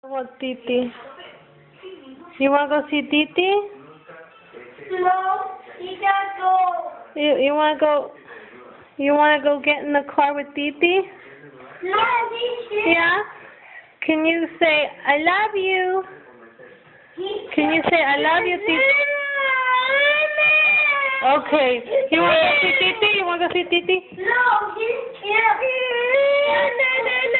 What, Titi? You wanna go see Titi? No, you gotta go. You wanna go? You wanna go get in the car with Titi? No, Yeah. Can you say I love you? Can you say I love you, Titi? Okay. You wanna go see Titi? You wanna go see Titi? No, he's here.